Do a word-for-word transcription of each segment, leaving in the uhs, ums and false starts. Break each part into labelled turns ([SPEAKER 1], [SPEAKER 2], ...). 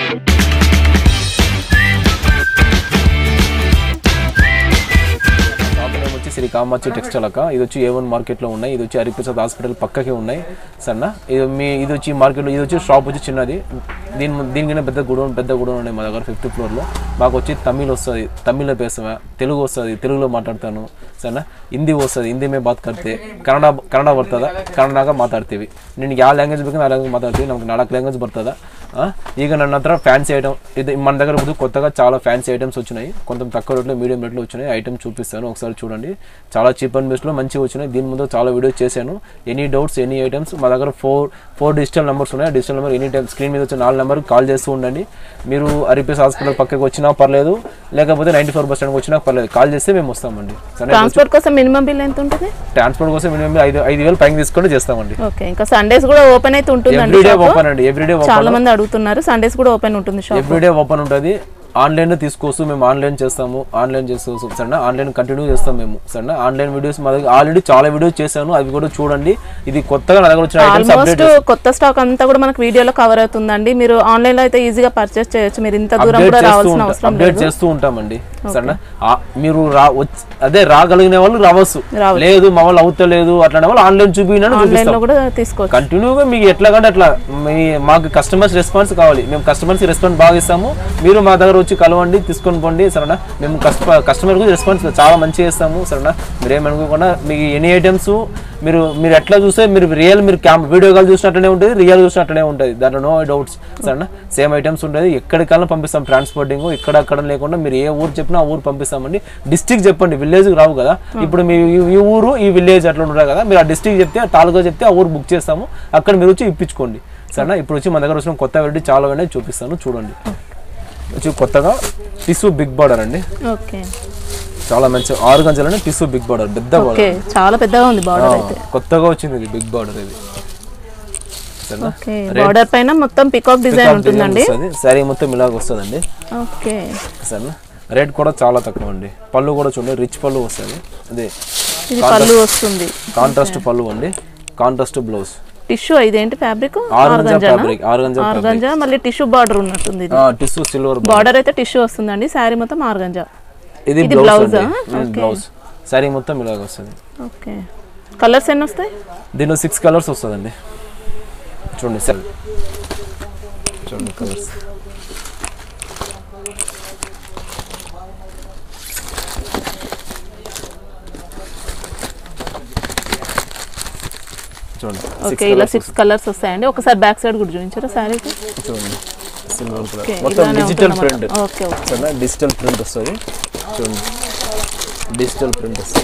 [SPEAKER 1] Shri Kamachi textile అక్క ఇది వచ్చి ఏ వన్ మార్కెట్లో ఉన్నాయి ఇది వచ్చి హరిప్రసాద్ హాస్పిటల్ పక్కకే ఉన్నాయి సరేనా ఇది మీ ఇది వచ్చి మార్కెట్లో ఇది వచ్చి షాప్ వచ్చి చిన్నది దీని దీనికన్నా పెద్ద గుడౌన్ పెద్ద గుడౌన్ ఉన్నాయి మా దగ్గర ఫిఫ్త్ ఫ్లోర్లో మాకు వచ్చి తమిళ్ వస్తుంది తమిళ్లో పేస్తామా తెలుగు వస్తుంది తెలుగులో మాట్లాడతాను సరేనా ಹಿಂದಿ ವಸ್ತದೆ ಹಿಂದಿ ಮೇ ಬಾತ್ ಕರ್ತೆ ಕನ್ನಡ ಕನ್ನಡ ಬರ್ತದ ಕನ್ನಡಾಗ ಮಾತಾಡ್ತೀವಿ ನಿನಗೆ ಯಾವ ಲ್ಯಾಂಗ್ವೇಜ್ ಬೇಕು ಆ ಲ್ಯಾಂಗ್ವೇಜ್ ಮಾತಾಡ್ತೀವಿ ನಮ್ಗೆ ನಾಲ್ಕು ಲ್ಯಾಂಗ್ವೇಜ್ ಬರ್ತದ ಈಗ ನನ್ನ ಹತ್ರ ఫ్యాన్సీ ఐటమ్ ఇది మన దగ్గర ముందు కొత్తగా చాలా ఫ్యాన్సీ ఐటమ్స్ వచ్చినాయి కొంచెం తక్కువ రేట్లో మీడియం రేట్లో వచ్చినాయి ఐటమ్ చూపిస్తాను ఒకసారి చూడండి చాలా చీప్ అండ్ బెస్ట్లో మంచిగా వచ్చినాయి దీని ముందు చాలా వీడియోస్ చేశాను ఎనీ డౌట్స్ ఎనీ ఐటమ్స్ మా దగ్గర ఫోర్ ఫోర్ డిజిటల్ నెంబర్స్ ఉన్నాయి digital number any time screen మీద వచ్చే నాలుగు నెంబర్కి కాల్ చేస్తూ ఉండండి మీరు హరిప్రసాద్ హాస్పిటల్ పక్కకి వచ్చినా పర్లేదు లేకపోతే నైన్టీ ఫోర్ బస్ స్టాండ్కి వచ్చినా పర్లేదు కాల్ చేస్తే మేము వస్తామండి
[SPEAKER 2] ట్రాన్స్పోర్ట్ కోసం మినిమం బిల్ ఎంత ఉంటుంది
[SPEAKER 1] ట్రాన్స్పోర్ట్ కోసం మినిమం బిల్ ఐదు ఐదు వేలు పైన తీసుకొని చేస్తామండి
[SPEAKER 2] ఓకే ఇంకా సండేస్ కూడా ఓపెన్ అయితే ఉంటుంది
[SPEAKER 1] ఎవ్రీడే ఓపెన్ అండి ఎవ్రీడే
[SPEAKER 2] చాలా మంది అడుగుతున్నారు సండేస్ కూడా ఓపెన్ ఉంటుంది షాప్
[SPEAKER 1] ఎవ్రీడే ఓపెన్ ఉంటుంది ఆన్లైన్ తీసుకోవచ్చు మేము ఆన్లైన్ చేస్తాము ఆన్లైన్ చేసుకోవచ్చు సరేనా ఆన్లైన్ కంటిన్యూ చేస్తాం మేము సరేనా ఆన్లైన్ వీడియోస్ మా దగ్గర ఆల్రెడీ చాలా వీడియోస్ చేశాను అవి కూడా చూడండి ఇది కొత్తగా నా దగ్గర వచ్చిన ఐటమ్స్ అప్డేట్
[SPEAKER 2] కొత్త స్టాక్ అంతా కూడా మనకు వీడియోలో కవర్ అవుతుందండి మీరు ఆన్లైన్ లో అయితే ఈజీగా పర్చేస్ చేయొచ్చు మీరు ఇంత దూరం కూడా రావాల్సిన అవసరం లేదు
[SPEAKER 1] అప్డేట్ చేస్తూ ఉంటామండి సరేనా మీరు అదే రాగలిగిన వాళ్ళు రావచ్చు లేదు మా వాళ్ళు అవుతలేదు అట్లానే వాళ్ళు ఆన్లైన్ చూపినా
[SPEAKER 2] ఆన్లైన్ లో కూడా తీసుకోవచ్చు
[SPEAKER 1] కంటిన్యూగా మీకు ఎట్లా కంటే అట్లా మాకు కస్టమర్స్ రెస్పాన్స్ కావాలి మేము కస్టమర్స్ రెస్పాన్స్ బాగా ఇస్తాము మీరు మా దగ్గర వచ్చి కలవండి తీసుకొని పోండి సరేనా మేము కస్టమర్ కు రెస్పాన్స్ చాలా మంచిగా ఇస్తాము సరేనా మీరు ఏమనుకోకుండా మీకు ఎనీ ఐటమ్స్ మీరు మీరు ఎట్లా చూస్తే మీరు రియల్ మీరు క్యామ్ వీడియో కాల్ చూసినట్లనే ఉంటుంది రియల్ చూసినట్లనే ఉంటుంది దాంట్లో నో డౌట్స్ సరేనా సేమ్ ఐటమ్స్ ఉంటుంది ఎక్కడికల్లా పంపిస్తాం ట్రాన్స్పోర్టింగ్ ఇక్కడ అక్కడ లేకుండా మీరు ఏ ఊరు చెప్పినా ఆ ఊరు పంపిస్తామండి డిస్ట్రిక్ట్ చెప్పండి విలేజ్కి రావు కదా ఇప్పుడు మీ ఈ ఊరు ఈ విలేజ్ అట్లా ఉంటారు కదా మీరు ఆ డిస్ట్రిక్ట్ చెప్తే తాలూకా చెప్తే ఆ ఊరు బుక్ చేస్తాము అక్కడ మీరు వచ్చి ఇప్పించుకోండి సరేనా ఇప్పుడు వచ్చి మన దగ్గర వచ్చిన కొత్త వెరైటీ చాలా వెరైటీ చూపిస్తాను చూడండి వచ్చి కొత్తగా టిష్యూ బిగ్ బార్డర్ అండి
[SPEAKER 2] ఓకే
[SPEAKER 1] చాలా మంచి ఆరు గంటలనే టిష్యూ బిగ్ బార్డర్ పెద్ద బార్డర్
[SPEAKER 2] చాలా పెద్దగా ఉంది బార్డర్ అయితే
[SPEAKER 1] కొత్తగా వచ్చింది ఇది బిగ్ బార్డర్ ఇది
[SPEAKER 2] ఓకే బార్డర్ పైన మొత్తం పికాక్ డిజైన్ ఉంటుందండి
[SPEAKER 1] సారీ మొత్తం ఇలాగ వస్తుందండి
[SPEAKER 2] ఓకే
[SPEAKER 1] సరేనా రేట్ కూడా చాలా తక్కువ అండి పళ్ళు కూడా చూడండి రిచ్ పళ్ళు వస్తుంది అదే
[SPEAKER 2] ఇది పళ్ళు వస్తుంది
[SPEAKER 1] కాంట్రాస్ట్ పళ్ళు అండి కాంట్రాస్ట్ బ్లౌజ్
[SPEAKER 2] టిష్యూ ఇదేంటి fabric
[SPEAKER 1] organza fabric organza
[SPEAKER 2] organza మళ్ళీ టిష్యూ బార్డర్ ఉన్నట్టుంది ఇది
[SPEAKER 1] ఆ టిష్యూ సిల్వర్
[SPEAKER 2] బార్డర్ అయితే టిష్యూ వస్తుందండి సారీ మొత్తం ఆర్గంజా
[SPEAKER 1] ఇది బ్లౌజ్ బ్లౌజ్ సారీ మొత్తం ఇలాగ వస్తుంది
[SPEAKER 2] ఓకే కలర్స్ ఎన్ని వస్తాయి
[SPEAKER 1] దీనిలో సిక్స్ కలర్స్ వస్తుందండి చూడండి సార్ చూడండి కలర్స్ చూడండి
[SPEAKER 2] ఓకే ఇలా సిక్స్ కలర్స్ వస్తాయండి ఒకసారి బ్యాక్ సైడ్ కూడా చూపించారా సారీకి
[SPEAKER 1] చూడండి సిల్వర్ కలర్ మొత్తం డిజిటల్ ప్రింట్
[SPEAKER 2] ఓకే ఓకే
[SPEAKER 1] సరేనా డిజిటల్ ప్రింట్ వస్తుంది చూడండి డిజిటల్ ప్రింట్ వస్తుంది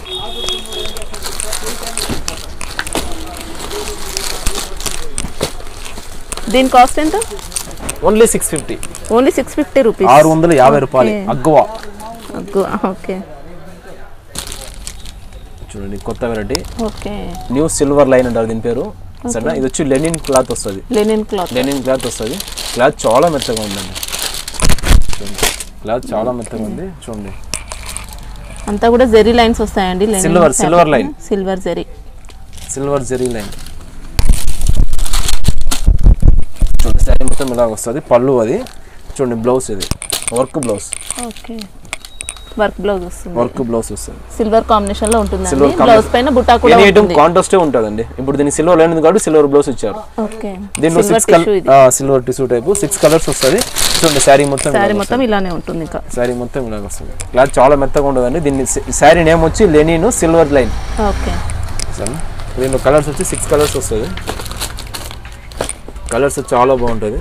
[SPEAKER 2] దీని కాస్ట్ ఎంత
[SPEAKER 1] only six fifty
[SPEAKER 2] only six fifty rupees
[SPEAKER 1] ఆరు వందల యాభై రూపాయలు అగ్వా
[SPEAKER 2] అగ్వా ఓకే
[SPEAKER 1] చూడండి కొత్త variety
[SPEAKER 2] okay
[SPEAKER 1] new silver line అంటారు దీని పేరు సరేనా ఇది వచ్చి లెనిన్ క్లాత్ వస్తుంది
[SPEAKER 2] లెనిన్ క్లాత్
[SPEAKER 1] లెనిన్ క్లాత్ వస్తుంది క్లాత్ చాలా మెత్తగా ఉందండి చూడండి క్లాత్ చాలా మెత్తగా ఉంది చూడండి
[SPEAKER 2] అంతా కూడా జెరీ లైన్స్ వస్తాయండి
[SPEAKER 1] silver silver line
[SPEAKER 2] silver zari
[SPEAKER 1] silver zari line చూడండి సారీ మొత్తం ఇలాగ వస్తుంది పళ్ళు అది చూడండి బ్లౌజ్ ఇది work blouse
[SPEAKER 2] okay work blouse వస్తుంది
[SPEAKER 1] వర్క్ బ్లౌజ్ వస్తుంది
[SPEAKER 2] సిల్వర్ కాంబినేషన్ లో ఉంటుందండి బ్లౌజ్ పైన బుట్టా కూడా ఉంటుంది
[SPEAKER 1] కాంట్రాస్ట్ ఉంటుందండి ఇప్పుడు దీనికి సిల్వర్ లైన్ ఉంది కాబట్టి సిల్వర్ బ్లౌజ్ ఇచ్చారు
[SPEAKER 2] ఓకే
[SPEAKER 1] దీనిలో six silver tissue type six colours వస్తుంది చూడండి శారీ మొత్తం
[SPEAKER 2] శారీ మొత్తం ఇలానే ఉంటుంది ఇంకా
[SPEAKER 1] శారీ మొత్తం ఇలాగ వస్తుంది క్లాత్ చాలా మెత్తగా ఉండదండి దీన్ని శారీ నేమ్ వచ్చి లెనిన్ సిల్వర్ లైన్
[SPEAKER 2] ఓకే
[SPEAKER 1] సరే దీనిలో కలర్స్ వచ్చి సిక్స్ కలర్స్ వస్తుంది కలర్స్ చాలా బాగుంటుంది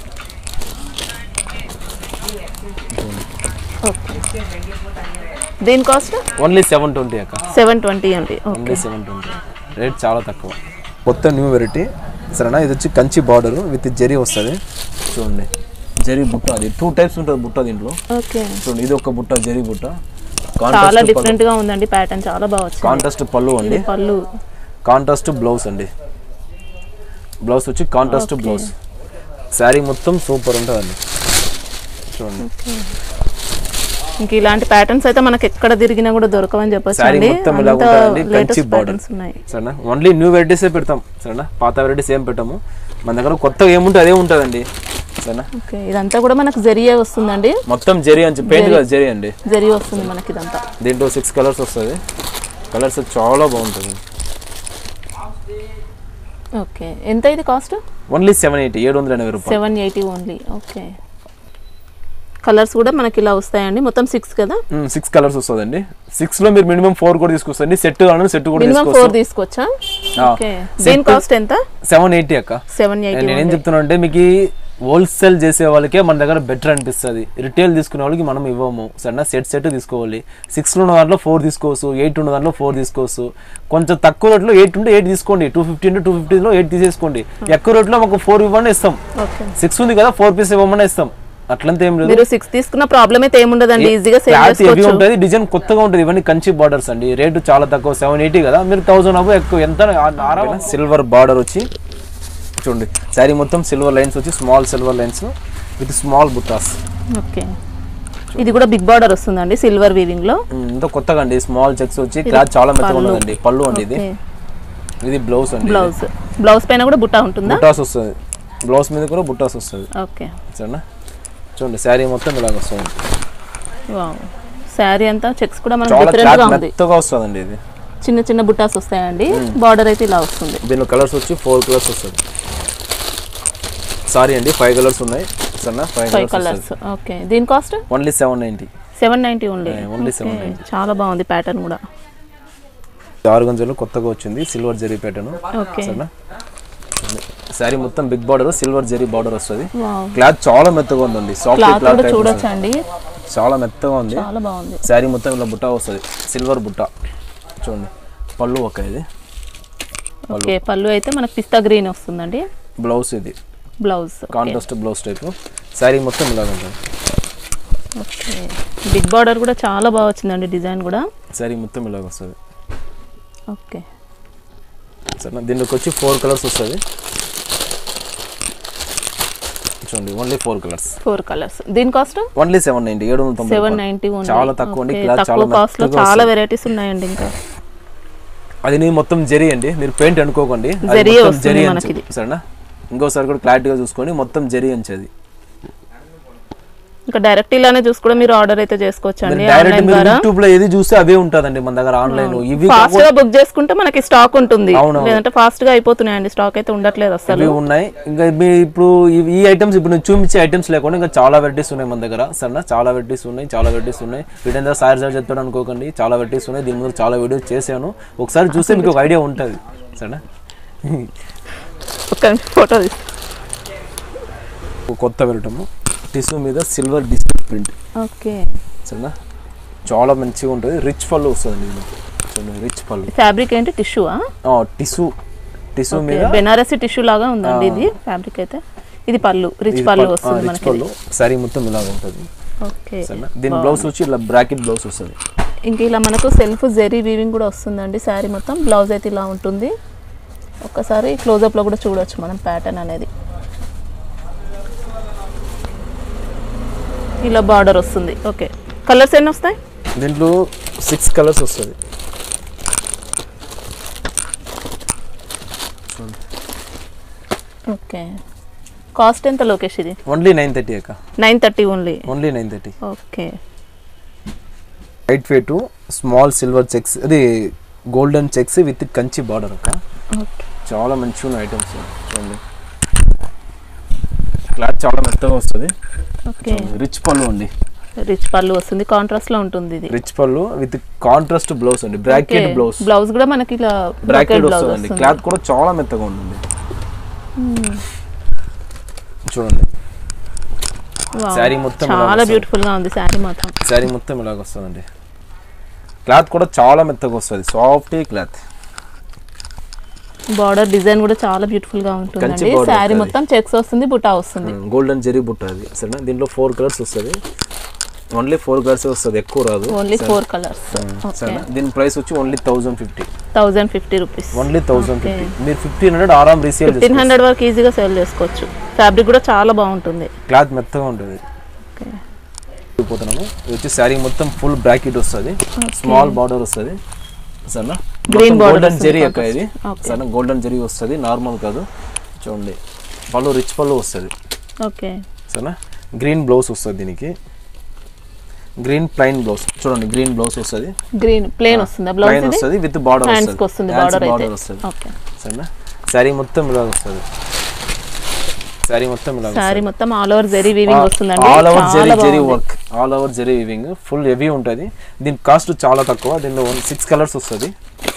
[SPEAKER 2] ఓకే దీని కాస్ట్
[SPEAKER 1] ఓన్లీ సెవెన్ ట్వంటీ అక్క
[SPEAKER 2] సెవెన్ ట్వంటీ అండి
[SPEAKER 1] ఓన్లీ సెవెన్ ట్వంటీ రేట్ చాలా తక్కువ కొత్త న్యూ వెరైటీ సరేనా ఇది వచ్చి కంచి బార్డర్ విత్ జరీ వస్తుంది చూడండి జరీ బుట్ట అది టూ టైప్స్ ఉంటుంది బుట్ట దీంట్లో
[SPEAKER 2] ఓకే
[SPEAKER 1] చూడండి ఇది ఒక బుట్ట జరీ బుట్ట
[SPEAKER 2] చాలా డిఫరెంట్ గా ఉందండి ప్యాటర్న్ చాలా బాగా వచ్చింది
[SPEAKER 1] కాంట్రాస్ట్ పళ్ళు అండి
[SPEAKER 2] పళ్ళు
[SPEAKER 1] కాంట్రాస్ట్ బ్లౌజ్ అండి బ్లౌజ్ వచ్చి కాంట్రాస్ట్ బ్లౌజ్ శారీ మొత్తం సూపర్ ఉంటుందండి చూడండి
[SPEAKER 2] ఇంక ఇలాంటి ప్యాటర్న్స్ అయితే మనకి ఎక్కడ తిరిగినా కూడా దొరకవని చెప్పొచ్చు
[SPEAKER 1] శారీ మొత్తం ఇలా ఉంటుందండి కంచి బార్డర్ సరేనా ఓన్లీ న్యూ వెరైటీసే పెడతాం సరేనా పాత వెరైటీస్ ఏం పెట్టాము మన దగ్గర కొత్తగా ఏముంటుంది అదే ఉంటుందండి సరేనా.
[SPEAKER 2] ఓకే ఇదంతా కూడా మనకు జరియే వస్తుందండి,
[SPEAKER 1] మొత్తం జరీ అండి, పెయింట్ కాదు జరీ అండి,
[SPEAKER 2] జరీ వస్తుంది మనకి ఇదంతా.
[SPEAKER 1] దీంట్లో సిక్స్ కలర్స్ వస్తుంది, కలర్స్ చాలా బాగుంటుంది.
[SPEAKER 2] ఓకే ఎంత ఇది కాస్ట్?
[SPEAKER 1] ఓన్లీ సెవెన్ ఎయిటీ ఏడు వందల ఎనభై రూపాయలు.
[SPEAKER 2] Seven eighty only. Okay colours కూడా మనకి ఇలా వస్తాయండి, మొత్తం సిక్స్ కదా?
[SPEAKER 1] సిక్స్ కలర్స్ వస్తుందండి. సిక్స్ లో మీరు మినిమం ఫోర్ కూడా తీసుకొస్తండి, సెట్ కావాలంటే సెట్ కూడా
[SPEAKER 2] మినిమం ఫోర్ తీసుకోవచ్చా? ఓకే దీని కాస్ట్ ఎంత?
[SPEAKER 1] సెవెన్ ఎయిటీ అక్క.
[SPEAKER 2] Seven eighty.
[SPEAKER 1] నేను ఏం చెప్తున్నా అంటే మీకు హోల్సేల్ చేసే వాళ్ళకే మన దగ్గర బెటర్ అనిపిస్తుంది, రిటైల్ తీసుకునే వాళ్ళకి మనం ఇవ్వము. సరేనా, సెట్ సెట్ తీసుకోవాలి. సిక్స్ లో ఉన్న దాంట్లో ఫోర్ తీసుకోవచ్చు, ఎయిట్ ఉన్న దాంట్లో ఫోర్ తీసుకోవచ్చు. కొంచెం తక్కువ రేట్లో ఎయిట్ ఉంటే ఎయిట్ తీసుకోండి, టూ ఫిఫ్టీ ఉంటే టూ ఫిఫ్టీలో ఎయిట్ తీసేసుకోండి. ఎక్కువ రేట్లో మాకు ఫోర్ ఇవ్వమని ఇస్తాం, సిక్స్ ఉంది కదా ఫోర్ పీస్ ఇవ్వమని ఇస్తాం. అట్లంతా ఏం లేదు,
[SPEAKER 2] మీరు సిక్స్ తీసుకున్న ప్రాబ్లమ్ అయితే ఏముండదండి, ఈజీగా సేల్ చేసుకోవచ్చు.
[SPEAKER 1] ఉంటుంది, డిజైన్ కొత్తగా ఉంటుంది. ఇవన్నీ కంచి బార్డర్స్ అండి, రేటు చాలా తక్కువ, సెవెన్ ఎయిటీ కదా, మీరు థౌసండ్ అవ్వ ఎక్కువ ఎంత. సిల్వర్ బార్డర్ వచ్చి చూడండి, శారీ మొత్తం సిల్వర్ లైన్స్ వచ్చి small silver lines with small బుట్టాస్.
[SPEAKER 2] ఓకే ఇది కూడా బిగ్ బార్డర్ వస్తుందండి సిల్వర్ వీవింగ్ లో,
[SPEAKER 1] ఎంతో కొత్తగా అండి. స్మాల్ చెక్స్ వచ్చి క్లాత్ చాలా మెత్తగా ఉంటుందండి. పళ్ళు అండి ఇది, ఇది బ్లౌజ్ అండి.
[SPEAKER 2] బ్లౌజ్ బ్లౌజ్ పైన కూడా బుట్టా ఉంటుందా?
[SPEAKER 1] బుట్టాస్ వస్తుంది, బ్లౌజ్ మీద కూడా బుట్టాస్ వస్తుంది.
[SPEAKER 2] ఓకే
[SPEAKER 1] సరేనా, చూడండి శారీ మొత్తం ఇలాగ వస్తుంది.
[SPEAKER 2] వావ్ శారీ అంతా చెక్స్ కూడా మనకి
[SPEAKER 1] చాలా
[SPEAKER 2] డిఫరెంట్ గా ఉంది,
[SPEAKER 1] మెత్తగా వస్తుందండి. ఇది
[SPEAKER 2] చిన్న చిన్న బుట్టాస్ వస్తాయండి, బార్డర్ అయితే ఇలా వస్తుంది.
[SPEAKER 1] దీనిలో కలర్స్ వచ్చి ఫోర్ కలర్స్ వస్తుంది. సారీ అండి ఫైవ్ కలర్స్ ఉన్నాయి. సరేనా,
[SPEAKER 2] ఫైవ్ కలర్స్. ఓకే దీని cost
[SPEAKER 1] only seven ninety.
[SPEAKER 2] Seven ninety only.
[SPEAKER 1] Only seven ninety.
[SPEAKER 2] చాలా బాగుంది ప్యాటర్న్ కూడా.
[SPEAKER 1] ఆర్గంజాలో కొత్తగా వచ్చింది సిల్వర్ జరీ ప్యాటర్న్.
[SPEAKER 2] ఓకే
[SPEAKER 1] సరేనా, శారీ మొత్తం big border silver zari border వస్తుంది. క్లాత్ చాలా మెత్తగా ఉందండి, సాఫ్ట్ క్లాత్
[SPEAKER 2] చూడొచ్చండి,
[SPEAKER 1] చాలా మెత్తగా ఉంది.
[SPEAKER 2] చాలా బాగుంది.
[SPEAKER 1] శారీ మొత్తం ఇలా బుట్ట వస్తుంది, సిల్వర్ బుట్ట. చూడండి పళ్ళు ఒక ఇది.
[SPEAKER 2] ఓకే పళ్ళు అయితే మనకి పిస్తా గ్రీన్ వస్తుందండి.
[SPEAKER 1] బ్లౌజ్ ఇది
[SPEAKER 2] blouse
[SPEAKER 1] contrast blouse type. Sari మొత్తం ఇలాగ ఉంటుంది.
[SPEAKER 2] ఓకే బిగ్ బార్డర్ కూడా చాలా బాగా వచ్చిందండి, డిజైన్ కూడా.
[SPEAKER 1] శారీ మొత్తం ఇలాగ వస్తుంది.
[SPEAKER 2] ఓకే
[SPEAKER 1] సరేనా, దీనికి వచ్చి ఫోర్ కలర్స్ వస్తుంది. చూడండి only four colours.
[SPEAKER 2] Four colours. దీని కాస్ట్
[SPEAKER 1] ఓన్లీ సెవెన్ నైన్టీ. ఏడు వందల తొంభై.
[SPEAKER 2] Seven ninety only.
[SPEAKER 1] చాలా తక్కువ అండి, క్లాత్
[SPEAKER 2] తక్కువ కాస్ట్ లో చాలా వెరైటీస్ ఉన్నాయండి. ఇంకా
[SPEAKER 1] అది నేను మొత్తం జరీ అండి, మీరు పెయింట్ అనుకోకండి,
[SPEAKER 2] జరీ వస్తుంది మనకి.
[SPEAKER 1] సరేనా, ఇంకోసారి కూడా క్లారిటీగా చూసుకొని మొత్తం జరీ అంచేది.
[SPEAKER 2] ఇంకా డైరెక్ట్ ఇలానే చూసి కూడా మీరు ఆర్డర్ అయితే చేసుకోవచ్చు అండి.
[SPEAKER 1] డైరెక్ట్ మీరు యూట్యూబ్ లో ఏది చూస్తే అవే ఉంటదండి మన దగ్గర. ఆన్లైన్ ఇవి
[SPEAKER 2] ఫాస్ట్ గా బుక్ చేసుకుంటే మనకి స్టాక్ ఉంటుంది, లేదంటే ఫాస్ట్ గా అయిపోతున్నాయండి, స్టాక్ అయితే ఉండట్లేదు అసలు.
[SPEAKER 1] ఇవి ఉన్నాయి. ఇంకా ఇప్పుడు ఈ ఐటమ్స్ ఇప్పుడు నేను చూపించే ఐటమ్స్ లేకుండా ఇంకా చాలా వెరైటీస్ ఉన్నాయి మన దగ్గర. సరేనా, చాలా వెరైటీస్ ఉన్నాయి, చాలా వెరైటీస్ ఉన్నాయి. వీటంతా సార్ సార్ చెప్తాడు అనుకోకండి, చాలా వెరైటీస్ ఉన్నాయి. దీని ముందు చాలా వీడియోస్ చేశాను, ఒకసారి చూస్తే మీకు ఒక ఐడియా ఉంటుంది. సరేనా,
[SPEAKER 2] ఒక ఫోటో
[SPEAKER 1] కొత్త వెరైటమ్ టిష్యూ మీద సిల్వర్ డిజిటల్ ప్రింట్.
[SPEAKER 2] ఓకే
[SPEAKER 1] సరేనా, చాలా మంచిగా ఉంటుంది. రిచ్ పళ్ళు వస్తుంది. చూడండి రిచ్ పళ్ళు.
[SPEAKER 2] ఫ్యాబ్రిక్ ఏంటి టిష్యూవా?
[SPEAKER 1] టిష్యూ టిష్యూ మీద
[SPEAKER 2] బెనారసి టిష్యూ లాగా ఉందండి ఇది ఫ్యాబ్రిక్ అయితే. ఇది పళ్ళు, రిచ్ పళ్ళు వస్తుంది మనకి.
[SPEAKER 1] పళ్ళు సారీ మొత్తం ఇలాగ ఉంటుంది.
[SPEAKER 2] ఓకే
[SPEAKER 1] సరేనా, దీని బ్లౌజ్ వచ్చి ఇలా బ్రాకెట్ బ్లౌజ్ వస్తుంది.
[SPEAKER 2] ఇంకా ఇలా మనకు సెల్ఫ్ జెరీ వీవింగ్ కూడా వస్తుందండి శారీ మొత్తం. బ్లౌజ్ అయితే ఇలా ఉంటుంది. ఒక్కసారి క్లోజప్ లో కూడా చూడొచ్చు మనం ప్యాటర్న్ అనేది. ఇలా బార్డర్ వస్తుంది. ఓకే కలర్స్ ఎన్ని వస్తాయి
[SPEAKER 1] దీంట్లో? సిక్స్ కలర్స్ వస్తుంది.
[SPEAKER 2] ఓకే కాస్ట్ ఎంత లోకేష్ ఇది?
[SPEAKER 1] ఓన్లీ నైన్ థర్టీ అక్క.
[SPEAKER 2] Nine thirty only.
[SPEAKER 1] Only nine thirty.
[SPEAKER 2] Okay
[SPEAKER 1] light weight small silver checks, అది golden checks with Kanchi border అక్క.
[SPEAKER 2] ఓకే
[SPEAKER 1] చాలా మంచిగా ఉన్న ఐటమ్స్. చూడండి క్లాత్ చాలా మెత్తగా వస్తుంది.
[SPEAKER 2] ఓకే
[SPEAKER 1] రిచ్ పళ్ళు అండి,
[SPEAKER 2] రిచ్ పళ్ళు వస్తుంది, కాంట్రాస్ట్ లో ఉంటుంది ఇది.
[SPEAKER 1] రిచ్ పళ్ళు విత్ కాంట్రాస్ట్ బ్లౌజ్ అండి, బ్రాకెట్ బ్లౌజ్.
[SPEAKER 2] బ్లౌజ్ కూడా మనకి ఇలా
[SPEAKER 1] బ్రాకెట్ వస్తుంది. క్లాత్ కూడా చాలా మెత్తగా ఉంటుంది. చూడండి శారీ మొత్తం
[SPEAKER 2] చాలా బ్యూటిఫుల్ గా ఉంది. శారీ మొత్తం
[SPEAKER 1] శారీ మొత్తం ఇలాగ వస్తుందండి. క్లాత్ కూడా చాలా మెత్తగా వస్తుంది, సాఫ్ట్ క్లాత్.
[SPEAKER 2] బార్డర్ డిజైన్ కూడా చాలా బ్యూటిఫుల్ గా ఉంటుందండి. శారీ మొత్తం చెక్స్ వస్తుంది, బుట్టా వస్తుంది,
[SPEAKER 1] గోల్డెన్ జరీ బుట్ట అది. సరేనా, దీంట్లో ఫోర్ కలర్స్ వస్తుంది. ఓన్లీ ఫోర్ కలర్స్ వస్తుంది, ఎక్కువ రాదు.
[SPEAKER 2] Only four colours.
[SPEAKER 1] సరేనా, దీని ప్రైస్ వచ్చి only thousand fifty.
[SPEAKER 2] Thousand fifty rupees.
[SPEAKER 1] Only thousand fifty. మీరు ఫిఫ్టీన్ హండ్రెడ్ ఆరామ్ రీసేల్
[SPEAKER 2] ఫిఫ్టీన్ హండ్రెడ్ వరకు ఈజీగా సేల్ చేసుకోవచ్చు. ఫ్యాబ్రిక్ కూడా చాలా బాగుంటుంది,
[SPEAKER 1] క్లాత్ మెత్తగా ఉంటుంది. పోతున్నాము. ఇది వచ్చి శారీ మొత్తం ఫుల్ బ్రాకెట్ వస్తుంది, స్మాల్ బార్డర్ వస్తుంది. సరేనా,
[SPEAKER 2] గ్రీన్
[SPEAKER 1] గోల్డెన్ జరీ అక్క ఇది. సరేనా, గోల్డెన్ జరీ వస్తుంది, నార్మల్ కాదు. చూడండి పళ్ళు రిచ్ పళ్ళు వస్తుంది.
[SPEAKER 2] ఓకే
[SPEAKER 1] సరేనా గ్రీన్ బ్లౌజ్ వస్తుంది దీనికి గ్రీన్ ప్లెయిన్ బ్లౌజ్ చూడండి గ్రీన్ బ్లౌజ్ వస్తుంది
[SPEAKER 2] గ్రీన్ ప్లెయిన్ వస్తుందా బ్లౌజ్
[SPEAKER 1] ప్లెయిన్ వస్తుంది విత్ బార్డర్
[SPEAKER 2] హ్యాండ్స్ కి వస్తుంది బార్డర్ అయితే
[SPEAKER 1] వస్తుంది
[SPEAKER 2] ఓకే
[SPEAKER 1] సరేనా సారీ మొత్తం ఇలా వస్తుంది సారీ మొత్తం ఇలా
[SPEAKER 2] సారీ మొత్తం ఆల్ ఓవర్ జరీ వీవింగ్ వస్తుందండి
[SPEAKER 1] all over zari zari work all over zari weaving full heavy ఉంటుంది దీని కాస్ట్ చాలా తక్కువ దీనిలో సిక్స్ కలర్స్ వస్తుంది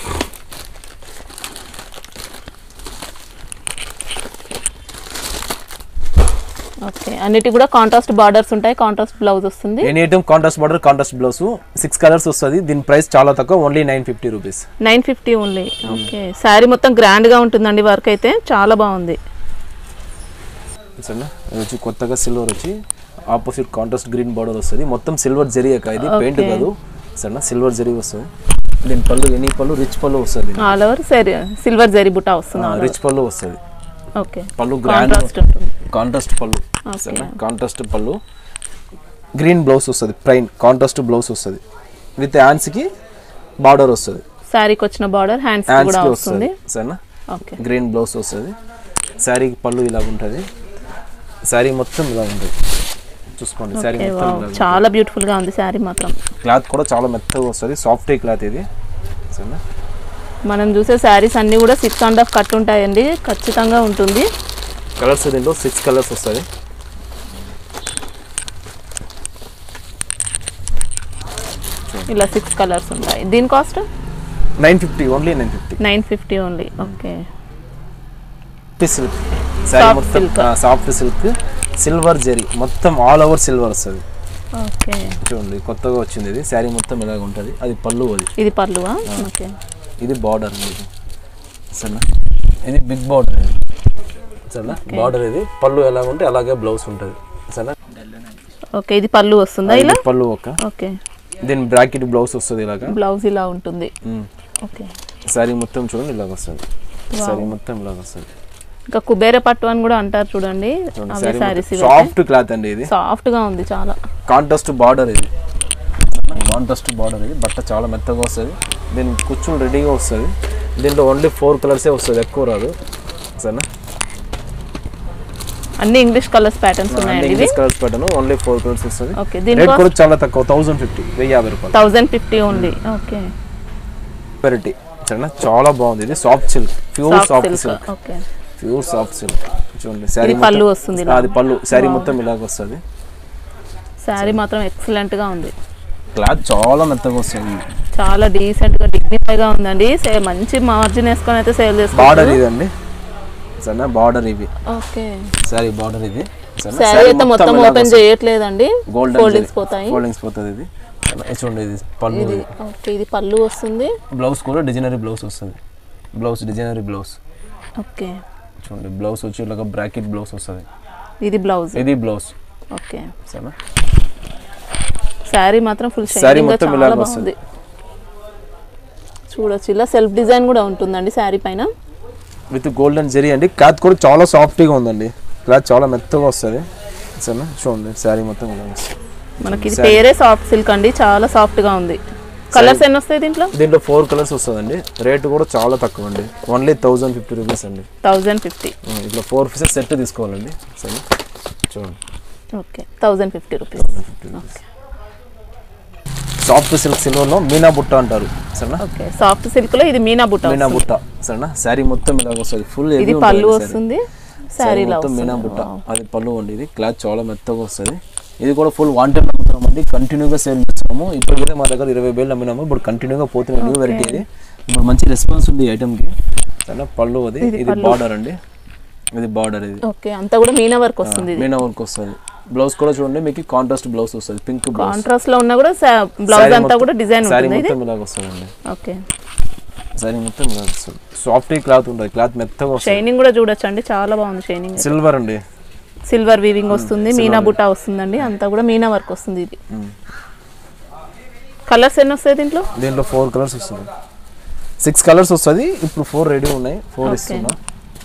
[SPEAKER 2] ఓకే అన్నిటి కూడా కాంట్రాస్ట్ బార్డర్స్ ఉంటాయి కాంట్రాస్ట్ బ్లౌజ్ వస్తుంది
[SPEAKER 1] any item contrast border contrast blouse six colours వస్తుంది దీని ప్రైస్ చాలా తక్కువ only nine fifty rupees
[SPEAKER 2] nine fifty only okay sari మొత్తం గ్రాండ్ గా ఉంటుందండి వర్క్ అయితే చాలా బాగుంది
[SPEAKER 1] సరేనా ఇది వచ్చి కొత్తగా సిల్వర్ వచ్చి ఆపోజిట్ కాంట్రాస్ట్ గ్రీన్ బార్డర్ వస్తుంది మొత్తం సిల్వర్ జరీ అక్క ఇది పెయింట్ కాదు సరేనా సిల్వర్ జరీ వస్తుంది దీని పళ్ళు ఎనీ పళ్ళు రిచ్ పళ్ళు వస్తుంది
[SPEAKER 2] ఆల్ ఓవర్ సిల్వర్ జరీ బుటా వస్తుంది
[SPEAKER 1] రిచ్ పళ్ళు వస్తుంది
[SPEAKER 2] ఓకే
[SPEAKER 1] పళ్ళు గ్రాండ్ కాంట్రాస్ట్ పళ్ళు సరేనా కాంట్రాస్ట్ పళ్ళు గ్రీన్ బ్లౌజ్ వస్తుంది ప్లెయిన్ కాంట్రాస్ట్ బ్లౌజ్ వస్తుంది విత్ హ్యాండ్స్ కి బార్డర్ వస్తుంది
[SPEAKER 2] శారీకి వచ్చిన బార్డర్ హ్యాండ్స్ కి కూడా వస్తుంది
[SPEAKER 1] సరేనా
[SPEAKER 2] ఓకే
[SPEAKER 1] గ్రీన్ బ్లౌజ్ వస్తుంది శారీకి పళ్ళు ఇలా ఉంటుంది శారీ మొత్తం ఇలా ఉంటుంది చూసుకోండి శారీ మొత్తం
[SPEAKER 2] చాలా బ్యూటిఫుల్ గా ఉంది శారీ మాత్రం
[SPEAKER 1] క్లాత్ కూడా చాలా మెత్తగా వస్తుంది సాఫ్ట్ క్లాత్ ఇది సరేనా
[SPEAKER 2] మనం చూసే శారీస్ అన్ని కూడా సిక్స్ అండ్ హాఫ్ కట్ ఉంటాయండి ఖచ్చితంగా ఉంటుంది
[SPEAKER 1] కలర్స్ దీంట్లో సిక్స్ కలర్స్ వస్తుంది
[SPEAKER 2] ఇలా సిక్స్ కలర్స్ ఉంటాయి దీని cost
[SPEAKER 1] nine fifty only nine fifty
[SPEAKER 2] nine fifty only okay
[SPEAKER 1] silk sari మొత్తం సాఫ్ట్ సిల్క్ సిల్వర్ జరీ మొత్తం ఆల్ ఓవర్ సిల్వర్ వస్తుంది
[SPEAKER 2] ఓకే
[SPEAKER 1] చూడండి కొత్తగా వచ్చింది ఇది శారీ మొత్తం ఇలాగ ఉంటుంది అది పళ్ళు అది
[SPEAKER 2] ఇది పళ్ళువా ఓకే
[SPEAKER 1] ఇది బార్డర్ ఇది సరేనా ఇది బిగ్ బార్డర్ ఇది సరేనా బార్డర్ ఇది పళ్ళు ఎలా ఉంటే అలాగే బ్లౌజ్ ఉంటుంది సరేనా
[SPEAKER 2] ఓకే ఇది పళ్ళు వస్తుందా ఇలా
[SPEAKER 1] పళ్ళు ఒక
[SPEAKER 2] ఓకే
[SPEAKER 1] దీని బ్రాకెట్ బ్లౌజ్ వస్తుంది ఇలాగా
[SPEAKER 2] బ్లౌజ్ ఇలా ఉంటుంది ఓకే
[SPEAKER 1] శారీ మొత్తం చూడండి ఇలాగ వస్తుంది శారీ మొత్తం ఇలాగ వస్తుంది
[SPEAKER 2] ఇంకా కుబేర పట్టు అని కూడా అంటారు చూడండి
[SPEAKER 1] సాఫ్ట్ క్లాత్ అండి ఇది
[SPEAKER 2] సాఫ్ట్ గా ఉంది చాలా
[SPEAKER 1] కాంట్రాస్ట్ బార్డర్ ఇది కాంట్రాస్ట్ బార్డర్ ఇది బట్ట చాలా మెత్తగా వస్తుంది దీని కుచ్చులు రెడీగా వస్తుంది దీంట్లో ఓన్లీ ఫోర్ కలర్సే వస్తుంది ఎక్కువ రాదు సరేనా
[SPEAKER 2] అన్ని ఇంగ్లీష్ కలర్స్ ప్యాటర్న్స్ ఉన్నాయండి
[SPEAKER 1] English colours pattern only four colours వస్తుంది
[SPEAKER 2] ఓకే దీని
[SPEAKER 1] రేట్ కూడా చాలా తక్కువ థౌసండ్ ఫిఫ్టీ వెయ్యి యాభై రూపాయలు
[SPEAKER 2] thousand fifty only okay
[SPEAKER 1] variety సరేనా చాలా బాగుంది ఇది soft silk pure soft silk
[SPEAKER 2] okay
[SPEAKER 1] pure soft silk చూడండి శారీ
[SPEAKER 2] పళ్ళు వస్తుంది
[SPEAKER 1] అది పళ్ళు శారీ మొత్తం ఇలాగ వస్తుంది
[SPEAKER 2] శారీ మాత్రం ఎక్సలెంట్ గా ఉంది
[SPEAKER 1] క్లాత్ చాలా మెత్తగా వస్తుంది
[SPEAKER 2] చాలా డీసెంట్ గా డిగ్నిఫై గా ఉందండి మంచి మార్జిన్ వేసుకొని అయితే సేల్ చేస్తారు
[SPEAKER 1] బార్డర్ ఇదండి సరేనా బార్డర్ ఇవి
[SPEAKER 2] ఓకే
[SPEAKER 1] సారీ బార్డర్ ఇది
[SPEAKER 2] శారీ అయితే మొత్తం ఓపెన్ చేయట్లేదండి ఫోల్డింగ్స్ పోతాయి
[SPEAKER 1] ఫోల్డింగ్స్ పోతుంది ఇది చూడండి ఇది పళ్ళు ఇది
[SPEAKER 2] ఓకే ఇది పళ్ళు వస్తుంది
[SPEAKER 1] బ్లౌజ్ కూడా డిజైనరీ బ్లౌజ్ వస్తుంది బ్లౌజ్ డిజైనరీ బ్లౌజ్
[SPEAKER 2] ఓకే
[SPEAKER 1] చూడండి బ్లౌజ్ వచ్చి ఇలాగ బ్రాకెట్ బ్లౌజ్ వస్తుంది
[SPEAKER 2] ఇది బ్లౌజ్
[SPEAKER 1] ఇది బ్లౌజ్
[SPEAKER 2] ఓకే
[SPEAKER 1] సరేనా
[SPEAKER 2] శారీ మాత్రం ఫుల్
[SPEAKER 1] శారీ మొత్తం ఇలాగ వస్తుంది
[SPEAKER 2] చూడొచ్చు ఇలా సెల్ఫ్ డిజైన్ కూడా ఉంటుందండి శారీ పైన
[SPEAKER 1] విత్ గోల్డెన్ జరీ అండి క్లాత్ కూడా చాలా సాఫ్ట్గా ఉందండి క్లాత్ చాలా మెత్తగా వస్తుంది సరేనా చూడండి శారీ మొత్తం ఇలా వస్తుంది
[SPEAKER 2] మనకి ఇది పేరే సాఫ్ట్ సిల్క్ అండి చాలా సాఫ్ట్ గా ఉంది కలర్స్ ఎన్ని వస్తాయి దీంట్లో
[SPEAKER 1] దీంట్లో ఫోర్ కలర్స్ వస్తుందండి రేట్ కూడా చాలా తక్కువ అండి ఓన్లీ థౌసండ్ ఫిఫ్టీ రూపీస్ అండి
[SPEAKER 2] థౌసండ్ ఫిఫ్టీ
[SPEAKER 1] ఇట్లా ఫోర్ పీసెస్ సెట్ తీసుకోవాలండి సరే చూడండి
[SPEAKER 2] okay thousand fifty rupees
[SPEAKER 1] soft silk సిల్వర్లో మీనా బుట్ట అంటారు సరేనా
[SPEAKER 2] ఓకే సాఫ్ట్ సిల్క్ లో ఇది మీనా బుట్ట
[SPEAKER 1] మీనా బుట్ట సరేనా శారీ మొత్తం ఇలాగ వస్తుంది ఫుల్
[SPEAKER 2] ఇది పళ్ళు వస్తుంది శారీ
[SPEAKER 1] మొత్తం మీనా బుట్ట అది పళ్ళు అండి ఇది క్లాత్ చాలా మెత్తగా వస్తుంది ఇది కూడా ఫుల్ వాంటెడ్ అమ్ముతున్నాం అండి కంటిన్యూగా సేల్ చేస్తున్నాము ఇప్పుడు కూడా మా దగ్గర ఇరవై వేలు అమ్మినాము ఇప్పుడు కంటిన్యూగా పోతున్న న్యూ వెరైటీ ఇది ఇప్పుడు మంచి రెస్పాన్స్ ఉంది ఐటమ్కి సరేనా పళ్ళు అది ఇది బార్డర్ అండి ఇది బార్డర్ ఇది
[SPEAKER 2] ఓకే అంతా కూడా మీనా వర్క్ వస్తుంది
[SPEAKER 1] మీనా వర్క్ వస్తుంది బ్లౌజ్ కూడా చూడండి మీకు కాంట్రాస్ట్ బ్లౌజ్ వస్తుంది పింక్
[SPEAKER 2] కాంట్రాస్ట్ లో ఉన్నా కూడా బ్లౌజ్ అంతా కూడా డిజైన్ ఉంటుంది
[SPEAKER 1] సారీ మొత్తం ఇలాగ వస్తుందండి
[SPEAKER 2] ఓకే
[SPEAKER 1] సారీ మొత్తం ఇలాగ వస్తుంది సాఫ్ట్ క్లాత్ ఉంటుంది క్లాత్ మెత్తగా వస్తుంది
[SPEAKER 2] షైనింగ్ కూడా చూడొచ్చు అండి చాలా బాగుంది షైనింగ్
[SPEAKER 1] సిల్వర్ అండి
[SPEAKER 2] సిల్వర్ వీవింగ్ వస్తుంది మీనా బుట్టా వస్తుందండి అంతా కూడా మీనా వర్క్ వస్తుంది ఇది కలర్స్ ఎన్ని వస్తాయి దీంట్లో
[SPEAKER 1] దీంట్లో ఫోర్ కలర్స్ వస్తుంది సిక్స్ కలర్స్ వస్తుంది ఇప్పుడు ఫోర్ రెడీ ఉన్నాయి ఫోర్ ఇస్తున్నా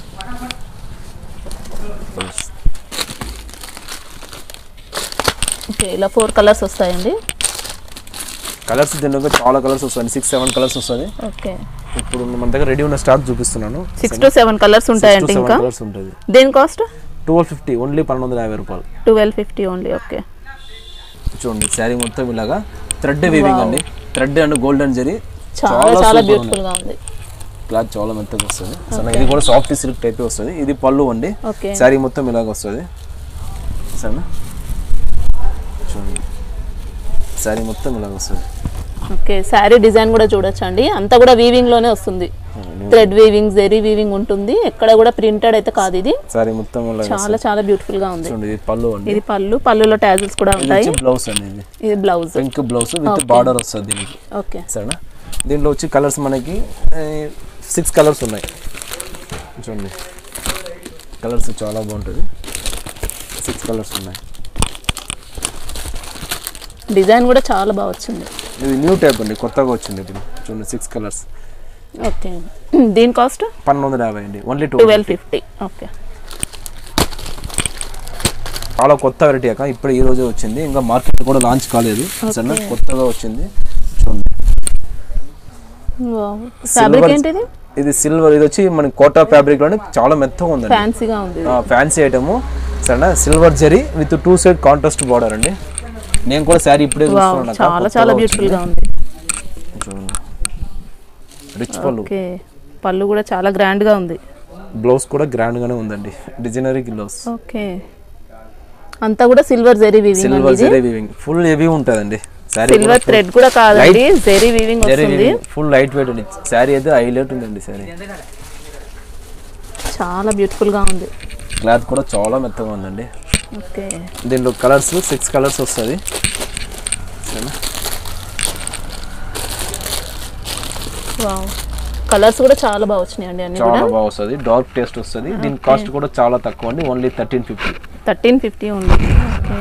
[SPEAKER 2] ఓకే ఇలా ఫోర్ కలర్స్ వస్తాయండి
[SPEAKER 1] కలర్స్ దీంట్లో చాలా కలర్స్ వస్తాయి సిక్స్ సెవెన్ కలర్స్ వస్తుంది
[SPEAKER 2] ఓకే
[SPEAKER 1] ఇప్పుడు మన దగ్గర రెడీ ఉన్న స్టాక్ చూపిస్తున్నాను
[SPEAKER 2] సిక్స్ టు సెవెన్ కలర్స్ ఉంటాయండి ఇంకా
[SPEAKER 1] కలర్స్ ఉంటుంది
[SPEAKER 2] దేని కాస్ట్
[SPEAKER 1] ట్వెల్వ్ ఫిఫ్టీ ఓన్లీ పన్నెండు వందల యాభై రూపాయలు
[SPEAKER 2] ట్వెల్వ్ ఫిఫ్టీ ఓన్లీ ఓకే
[SPEAKER 1] చూడండి శారీ మొత్తం ఇలాగా థ్రెడ్ వీవింగ్ అండి థ్రెడ్ అండ్ గోల్డెన్ జరీ
[SPEAKER 2] చాలా చాలా బ్యూటిఫుల్ గా ఉంది
[SPEAKER 1] క్లాత్ చాలా మెత్తగా వస్తుంది సన్న ఇది కూడా సాఫ్ట్ సిల్క్ టైప్ వస్తుంది ఇది పళ్ళు అండి శారీ మొత్తం ఇలాగ వస్తుంది సరేనా చూడండి శారీ మొత్తం ఇలాగ వస్తుంది
[SPEAKER 2] ఓకే శారీ డిజైన్ కూడా చూడొచ్చండి అంతా కూడా వీవింగ్ లోనే వస్తుంది థ్రెడ్ వీవింగ్ జెరీ వీవింగ్ ఉంటుంది ఎక్కడ కూడా ప్రింటెడ్ అయితే కాదు ఇది
[SPEAKER 1] శారీ మొత్తం
[SPEAKER 2] చాలా చాలా బ్యూటిఫుల్ గా ఉంది
[SPEAKER 1] చూడండి ఇది పళ్ళు అండి
[SPEAKER 2] ఇది పళ్ళు పళ్ళులో టాజిల్స్ కూడా ఉంటాయి
[SPEAKER 1] ఇది బ్లౌజ్ అండి ఇది
[SPEAKER 2] ఇది blouse
[SPEAKER 1] pink blouse with border వస్తుంది దీనికి
[SPEAKER 2] ఓకే
[SPEAKER 1] సరేనా దీంట్లో వచ్చి కలర్స్ మనకి సిక్స్ కలర్స్ ఉన్నాయి చూడండి కలర్స్ చాలా బాగుంటుంది సిక్స్ కలర్స్ ఉన్నాయి
[SPEAKER 2] డిజైన్ కూడా చాలా బాగా వచ్చింది
[SPEAKER 1] ఇది న్యూ టైప్ అండి కొత్తగా వచ్చింది ఇప్పుడు చూడండి సిక్స్ కలర్స్
[SPEAKER 2] ఓకే దీని కాస్ట్
[SPEAKER 1] పన్నెండు వందల యాభై అండి ఓన్లీ
[SPEAKER 2] ట్వెల్వ్ ఫిఫ్టీ ఓకే
[SPEAKER 1] చాలా కొత్త వెరైటీ అక్క ఇప్పుడు ఈ రోజే వచ్చింది ఇంకా మార్కెట్ కూడా లాంచ్ కాలేదు సరేనా కొత్తగా వచ్చింది చూడండి
[SPEAKER 2] ఫ్యాబ్రిక్ ఏంటిది
[SPEAKER 1] ఇది సిల్వర్ ఇది వచ్చి మన కోటా ఫ్యాబ్రిక్ లోనే చాలా మెత్తగా ఉంది
[SPEAKER 2] ఫ్యాన్సీగా ఉంది
[SPEAKER 1] ఫ్యాన్సీ ఐటమ్ సరేనా silver zari with two side contrast border అండి నేను కూడా శారీ ఇప్పుడే చూస్తున్నాను
[SPEAKER 2] చాలా చాలా బ్యూటిఫుల్ గా ఉంది
[SPEAKER 1] చూడండి రిచ్ పళ్ళు
[SPEAKER 2] ఓకే పళ్ళు కూడా చాలా గ్రాండ్ గా ఉంది
[SPEAKER 1] బ్లౌజ్ కూడా గ్రాండ్ గానే ఉందండి డిజైనరీ బ్లౌజ్
[SPEAKER 2] ఓకే అంతా కూడా silver zari weaving
[SPEAKER 1] silver zari weaving full heavy ఉంటదండి శారీ
[SPEAKER 2] సిల్వర్ థ్రెడ్ కూడా కాదండి జెరీ వీవింగ్ వస్తుంది
[SPEAKER 1] ఫుల్ లైట్ వెయిట్ అండి శారీ అయితే హైలైట్ ఉందండి శారీ
[SPEAKER 2] చాలా బ్యూటిఫుల్ గా ఉంది
[SPEAKER 1] క్లాత్ కూడా చాలా మెత్తగా ఉందండి
[SPEAKER 2] ఓకే
[SPEAKER 1] దీంట్లో కలర్స్ సిక్స్ కలర్స్ వస్తుంది
[SPEAKER 2] వావ్ కలర్స్ కూడా చాలా బాగా వచ్చినాయి అండి అన్ని
[SPEAKER 1] చాలా బాగా వస్తుంది డార్క్ టేస్ట్ వస్తుంది దీని కాస్ట్ కూడా చాలా తక్కువ అండి only thirteen fifty
[SPEAKER 2] thirteen fifty ఉంది ఓకే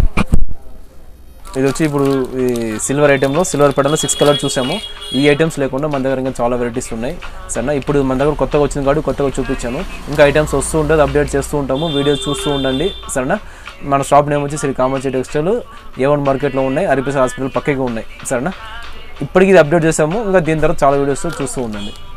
[SPEAKER 1] ఇది వచ్చి ఇప్పుడు ఈ సిల్వర్ ఐటెంలో సిల్వర్ ప్యాటర్న్లో సిక్స్ కలర్ చూసాము ఈ ఐటమ్స్ లేకుండా మన దగ్గర ఇంకా చాలా వెరైటీస్ ఉన్నాయి సరేనా ఇప్పుడు మన దగ్గర కొత్తగా వచ్చింది కాబట్టి కొత్తగా చూపించాను ఇంకా ఐటమ్స్ వస్తూ ఉంటుంది అప్డేట్ చేస్తూ ఉంటాము వీడియోస్ చూస్తూ ఉండండి సరేనా మన షాప్ నేమ్ వచ్చి Shri Kamachi textile A one మార్కెట్లో ఉన్నాయి హరిప్రసాద్ హాస్పిటల్ పక్కకి ఉన్నాయి సరేనా ఇప్పటికి ఇది అప్డేట్ చేసాము ఇంకా దీని తర్వాత చాలా వీడియోస్ చూస్తూ ఉండండి